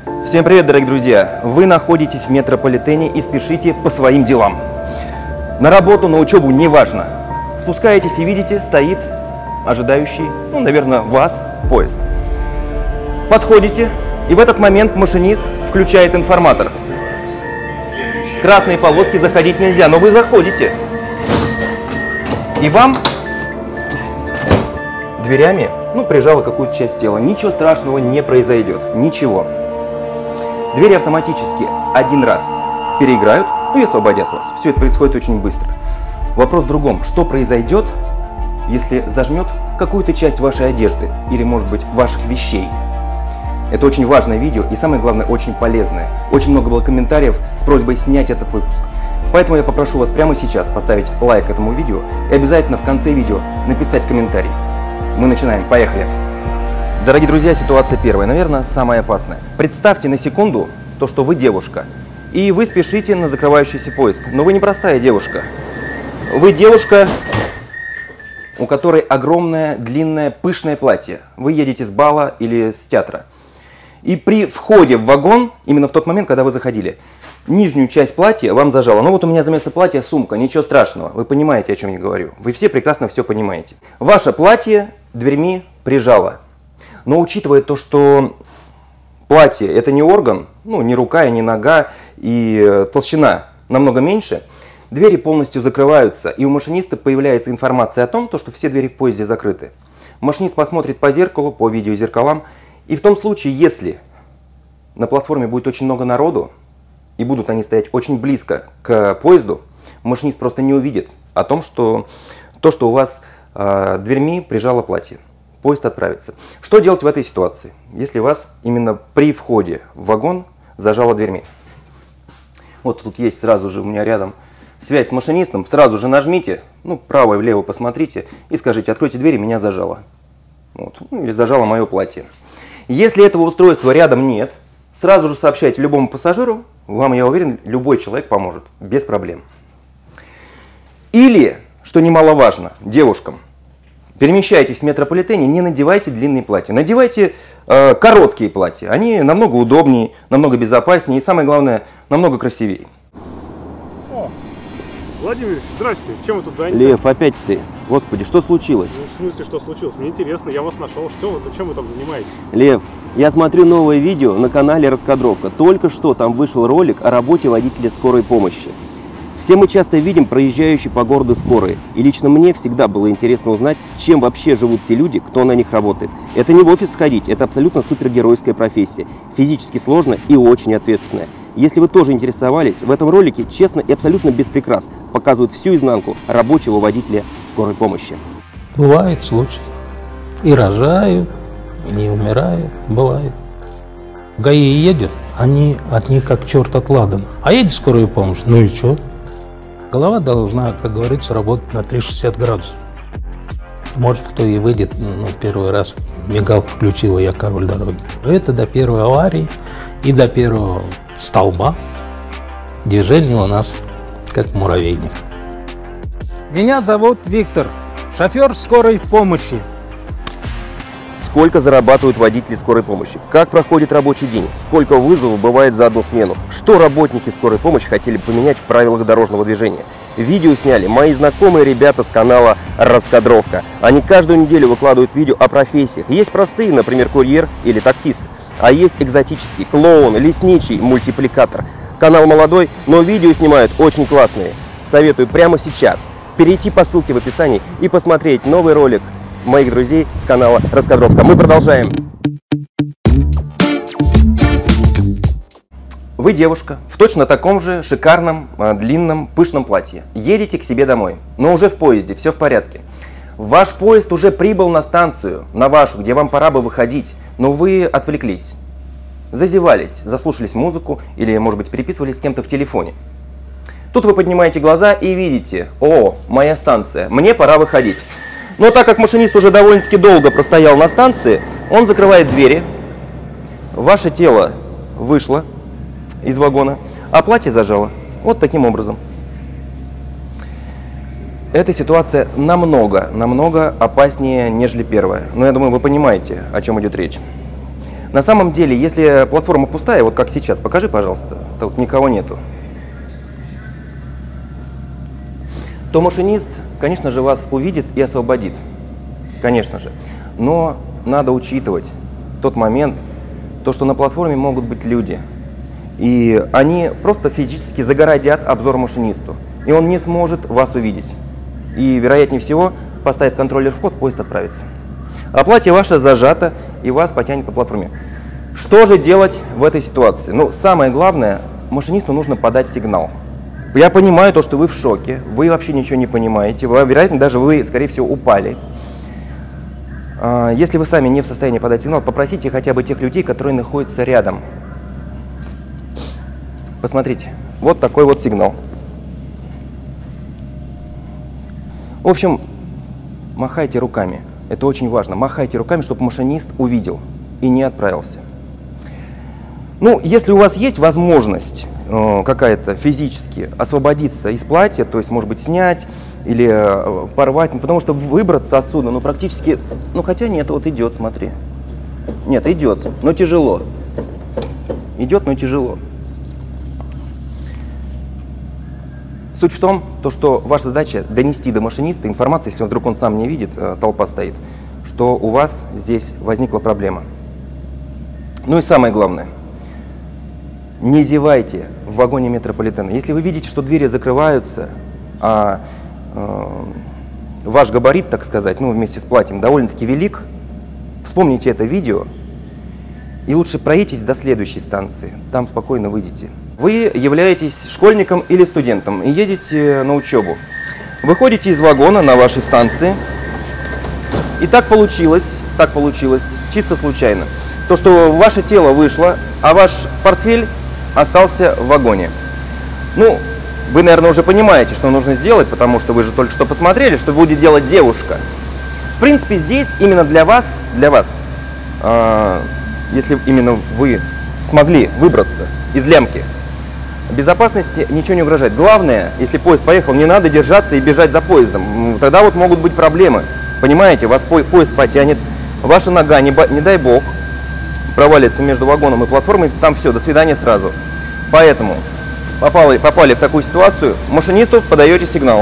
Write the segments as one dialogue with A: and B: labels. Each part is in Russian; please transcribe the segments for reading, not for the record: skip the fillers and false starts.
A: Всем привет, дорогие друзья! Вы находитесь в метрополитене и спешите по своим делам. На работу, на учебу, неважно. Спускаетесь и видите, стоит ожидающий, наверное, вас поезд. Подходите, и в этот момент машинист включает информатор. Красные полоски, заходить нельзя, но вы заходите. И вам дверями, прижало какую-то часть тела. Ничего страшного не произойдет, ничего. Двери автоматически один раз переиграют, и освободят вас. Все это происходит очень быстро. Вопрос в другом. Что произойдет, если зажмет какую-то часть вашей одежды или, может быть, ваших вещей? Это очень важное видео и, самое главное, очень полезное. Очень много было комментариев с просьбой снять этот выпуск. Поэтому я попрошу вас прямо сейчас поставить лайк этому видео и обязательно в конце видео написать комментарий. Мы начинаем. Поехали! Дорогие друзья, ситуация первая, наверное, самая опасная. Представьте на секунду то, что вы девушка, и вы спешите на закрывающийся поезд. Но вы не простая девушка. Вы девушка, у которой огромное, длинное, пышное платье. Вы едете с бала или с театра. И при входе в вагон, именно в тот момент, когда вы заходили, нижнюю часть платья вам зажало. У меня за место платья сумка, ничего страшного. Вы понимаете, о чем я говорю. Вы все прекрасно все понимаете. Ваше платье дверьми прижало. Но учитывая то, что платье – это не орган, не рука и не нога, и толщина намного меньше, двери полностью закрываются, и у машиниста появляется информация о том, что все двери в поезде закрыты. Машинист посмотрит по зеркалу, по видеозеркалам, и в том случае, если на платформе будет очень много народу, и будут они стоять очень близко к поезду, машинист просто не увидит о том, что у вас дверьми прижало платье. Поезд отправится. Что делать в этой ситуации, если вас именно при входе в вагон зажало дверьми? Вот тут есть сразу же у меня рядом связь с машинистом. Сразу же нажмите, вправо и влево посмотрите и скажите: откройте двери, меня зажало. Или зажало мое платье. Если этого устройства рядом нет, сразу же сообщайте любому пассажиру, вам, я уверен, любой человек поможет, без проблем. Или, что немаловажно, девушкам, перемещайтесь в метрополитене, не надевайте длинные платья, надевайте короткие платья. Они намного удобнее, намного безопаснее и, самое главное, намного красивее.
B: О, Владимир, здрасте, чем вы тут заняты?
A: Лев, опять ты. Господи, что случилось?
B: В смысле, что случилось? Мне интересно, я вас нашел. Чем вы там занимаетесь?
A: Лев, я смотрю новое видео на канале Раскадровка. Только что там вышел ролик о работе водителя скорой помощи. Все мы часто видим проезжающие по городу скорые, и лично мне всегда было интересно узнать, чем вообще живут те люди, кто на них работает. Это не в офис сходить, это абсолютно супергеройская профессия, физически сложная и очень ответственная. Если вы тоже интересовались, в этом ролике честно и абсолютно без прикрас показывают всю изнанку рабочего водителя скорой помощи.
C: Бывают случаи. И рожают, и умирают, бывает. ГАИ едет, они от них как черт от ладана. А едет скорая помощь, и что? Голова должна, как говорится, работать на 360 градусов. Может, кто и выйдет, первый раз мигалку включила, я король дороги. Это до первой аварии и до первого столба движение у нас как муравейник.
D: Меня зовут Виктор, шофер скорой помощи.
A: Сколько зарабатывают водители скорой помощи? Как проходит рабочий день? Сколько вызовов бывает за одну смену? Что работники скорой помощи хотели поменять в правилах дорожного движения? Видео сняли мои знакомые ребята с канала Раскадровка. Они каждую неделю выкладывают видео о профессиях. Есть простые, например, курьер или таксист. А есть экзотический, клоун, лесничий, мультипликатор. Канал молодой, но видео снимают очень классные. Советую прямо сейчас перейти по ссылке в описании и посмотреть новый ролик моих друзей с канала Раскадровка. Мы продолжаем. Вы девушка в точно таком же шикарном, длинном, пышном платье. Едете к себе домой, но уже в поезде, все в порядке. Ваш поезд уже прибыл на станцию, на вашу, где вам пора бы выходить, но вы отвлеклись, зазевались, заслушались музыку или, может быть, переписывались с кем-то в телефоне. Тут вы поднимаете глаза и видите: о, моя станция, мне пора выходить. Но так как машинист уже довольно-таки долго простоял на станции, он закрывает двери, ваше тело вышло из вагона, а платье зажало. Вот таким образом. Эта ситуация намного опаснее, нежели первая. Но я думаю, вы понимаете, о чем идет речь. На самом деле, если платформа пустая, вот как сейчас, покажи, пожалуйста, тут никого нету, то машинист, конечно же, вас увидит и освободит. Конечно же. Но надо учитывать тот момент, то, что на платформе могут быть люди. И они просто физически загородят обзор машинисту. И он не сможет вас увидеть. И, вероятнее всего, поставит контроллер в ход, поезд отправится. Оплате ваша зажата, и вас потянет по платформе. Что же делать в этой ситуации? Ну, самое главное, машинисту нужно подать сигнал. Я понимаю то, что вы в шоке, вы вообще ничего не понимаете, вероятно, даже вы, скорее всего, упали. Если вы сами не в состоянии подать сигнал, попросите хотя бы тех людей, которые находятся рядом. Посмотрите, вот такой вот сигнал. В общем, махайте руками, это очень важно, махайте руками, чтобы машинист увидел и не отправился. Ну, если у вас есть возможность какая-то физически освободиться из платья, то есть, может быть, снять или порвать, потому что выбраться отсюда, ну, практически, ну, хотя нет, вот идет, смотри. Нет, идет, но тяжело. Идет, но тяжело. Суть в том, что ваша задача донести до машиниста информацию, если вдруг он сам не видит, толпа стоит, что у вас здесь возникла проблема. Ну и самое главное. Не зевайте в вагоне метрополитена. Если вы видите, что двери закрываются, а ваш габарит, так сказать, ну, вместе с платьем, довольно-таки велик, вспомните это видео и лучше проедьтесь до следующей станции. Там спокойно выйдете. Вы являетесь школьником или студентом и едете на учебу. Выходите из вагона на вашей станции. И так получилось, чисто случайно, то, что ваше тело вышло, а ваш портфель остался в вагоне. Ну, вы, наверное, уже понимаете, что нужно сделать, потому что вы же только что посмотрели, что будет делать девушка. В принципе, здесь именно для вас, если именно вы смогли выбраться из лямки, безопасности ничего не угрожает. Главное, если поезд поехал, не надо держаться и бежать за поездом. Тогда вот могут быть проблемы. Понимаете, вас поезд потянет, ваша нога, не дай бог, провалится между вагоном и платформой, там все, до свидания сразу. Поэтому попали в такую ситуацию, машинисту подаете сигнал.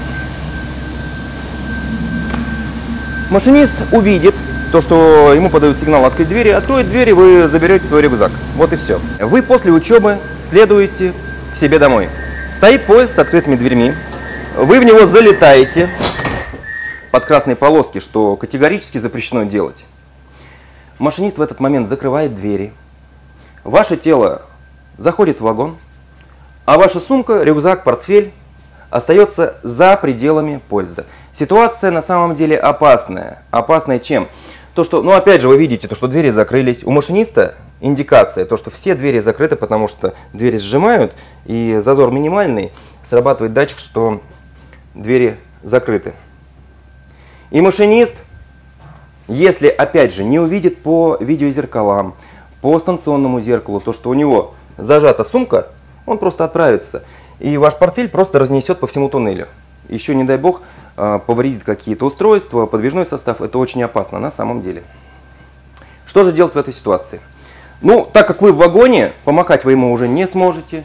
A: Машинист увидит то, что ему подают сигнал открыть двери, откроет двери, вы заберете свой рюкзак. Вот и все. Вы после учебы следуете к себе домой. Стоит поезд с открытыми дверьми, вы в него залетаете под красной полоски, что категорически запрещено делать. Машинист в этот момент закрывает двери, ваше тело заходит в вагон, а ваша сумка, рюкзак, портфель остается за пределами поезда. Ситуация на самом деле опасная. Опасная чем? То, что, ну опять же, вы видите, то, что двери закрылись. У машиниста индикация, то, что все двери закрыты, потому что двери сжимают, и зазор минимальный, срабатывает датчик, что двери закрыты. И машинист, если, опять же, не увидит по видеозеркалам, по станционному зеркалу, то, что у него зажата сумка, он просто отправится. И ваш портфель просто разнесет по всему туннелю. Еще, не дай бог, повредит какие-то устройства, подвижной состав. Это очень опасно на самом деле. Что же делать в этой ситуации? Ну, так как вы в вагоне, помахать вы ему уже не сможете.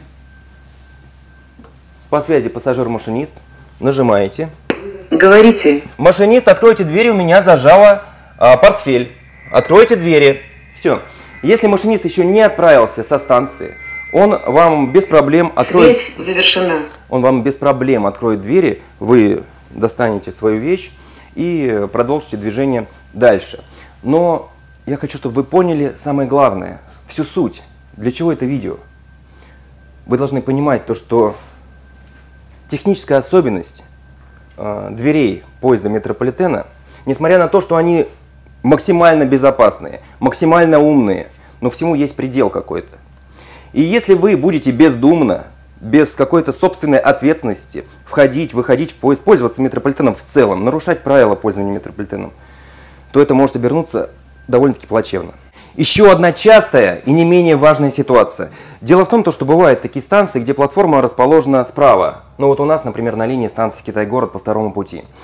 A: По связи пассажир-машинист. Нажимаете.
E: Говорите.
A: Машинист, откройте двери, у меня зажало портфель. Откройте двери. Все. Если машинист еще не отправился со станции, он вам без проблем откроет...
E: Связь завершена.
A: Он вам без проблем откроет двери, вы достанете свою вещь и продолжите движение дальше. Но я хочу, чтобы вы поняли самое главное, всю суть. Для чего это видео? Вы должны понимать то, что техническая особенность дверей поезда метрополитена, несмотря на то, что они максимально безопасные, максимально умные, но всему есть предел какой-то. И если вы будете бездумно, без какой-то собственной ответственности входить, выходить в поезд, пользоваться метрополитеном в целом, нарушать правила пользования метрополитеном, то это может обернуться довольно-таки плачевно. Еще одна частая и не менее важная ситуация. Дело в том, что бывают такие станции, где платформа расположена справа. Ну вот у нас, например, на линии станции Китай-город по второму пути.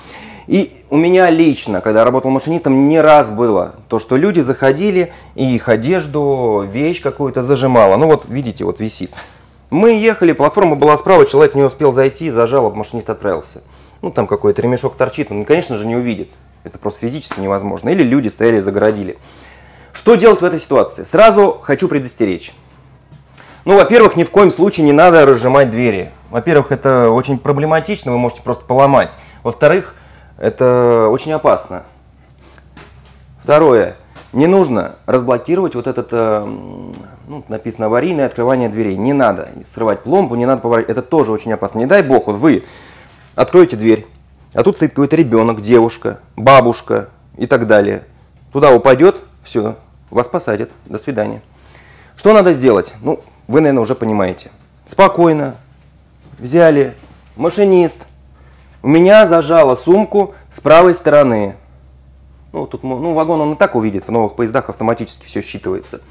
A: И у меня лично, когда я работал машинистом, не раз было то, что люди заходили и их одежду, вещь какую-то зажимала. Ну вот, видите, вот висит. Мы ехали, платформа была справа, человек не успел зайти, зажал, машинист отправился. Ну там какой-то ремешок торчит, он, конечно же, не увидит. Это просто физически невозможно. Или люди стояли, загородили. Что делать в этой ситуации? Сразу хочу предостеречь. Ну, во-первых, ни в коем случае не надо разжимать двери. Во-первых, это очень проблематично, вы можете просто поломать. Во-вторых, это очень опасно. Второе. Не нужно разблокировать вот этот, ну, написано аварийное открывание дверей. Не надо срывать пломбу, не надо поворачивать. Это тоже очень опасно. Не дай бог, вот вы откроете дверь, а тут стоит какой-то ребенок, девушка, бабушка и так далее. Туда упадет, все, вас посадят. До свидания. Что надо сделать? Ну, вы, наверное, уже понимаете. Спокойно взяли, машинист. У меня зажало сумку с правой стороны. Ну, тут, ну, вагон он и так увидит, в новых поездах автоматически все считывается.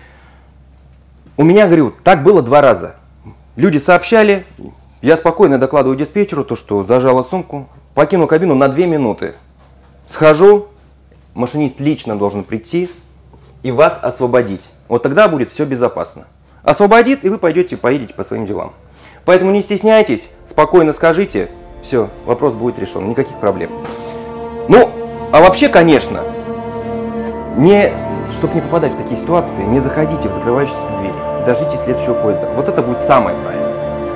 A: У меня, говорю, так было 2 раза. Люди сообщали, я спокойно докладываю диспетчеру, то, что зажало сумку, покину кабину на 2 минуты. Схожу, машинист лично должен прийти и вас освободить. Вот тогда будет все безопасно. Освободит, и вы поедете по своим делам. Поэтому не стесняйтесь, спокойно скажите, все, вопрос будет решен, никаких проблем. Ну, а вообще, конечно, чтобы не попадать в такие ситуации, не заходите в закрывающиеся двери, дождитесь следующего поезда. Вот это будет самое правильное.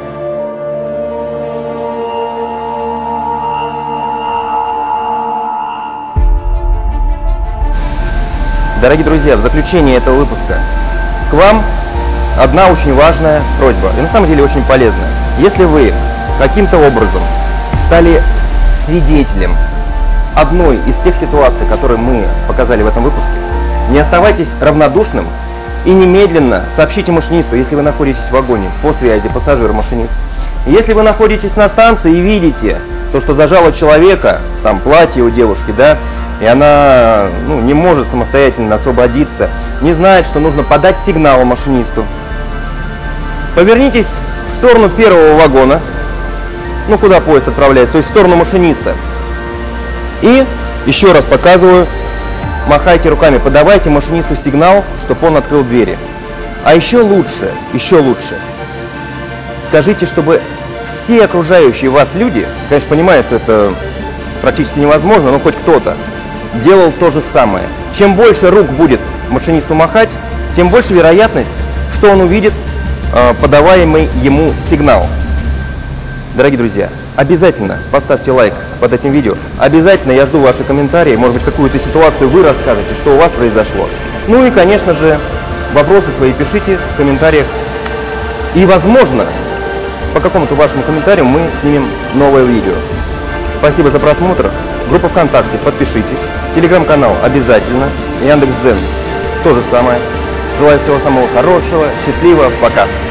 A: Дорогие друзья, в заключение этого выпуска к вам одна очень важная просьба, и на самом деле очень полезная. Если вы каким-то образом стали свидетелем одной из тех ситуаций, которые мы показали в этом выпуске, не оставайтесь равнодушным и немедленно сообщите машинисту, если вы находитесь в вагоне, по связи пассажир-машинист. Если вы находитесь на станции и видите то, что зажало человека, там платье у девушки, да, и она, ну, не может самостоятельно освободиться, не знает, что нужно подать сигнал машинисту, повернитесь в сторону первого вагона, ну, куда поезд отправляется, то есть в сторону машиниста. И еще раз показываю, махайте руками, подавайте машинисту сигнал, чтобы он открыл двери. А еще лучше, скажите, чтобы все окружающие вас люди, конечно, понимаю, что это практически невозможно, но хоть кто-то делал то же самое. Чем больше рук будет машинисту махать, тем больше вероятность, что он увидит подаваемый ему сигнал. Дорогие друзья, обязательно поставьте лайк под этим видео. Обязательно я жду ваши комментарии. Может быть, какую-то ситуацию вы расскажете, что у вас произошло. Ну и, конечно же, вопросы свои пишите в комментариях. И, возможно, по какому-то вашему комментарию мы снимем новое видео. Спасибо за просмотр. Группа ВКонтакте, подпишитесь. Телеграм-канал обязательно. Яндекс.Дзен то же самое. Желаю всего самого хорошего. Счастливо. Пока.